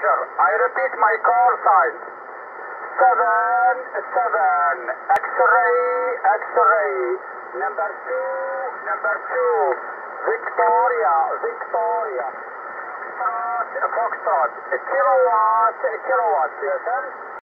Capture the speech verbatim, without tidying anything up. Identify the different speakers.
Speaker 1: Roger. I repeat my call sign. Seven, seven, X-ray, X-ray. Number two, number two. Victoria, Victoria. Foxtrot, Foxtrot. Kilowatt, kilowatt. Yes, sir?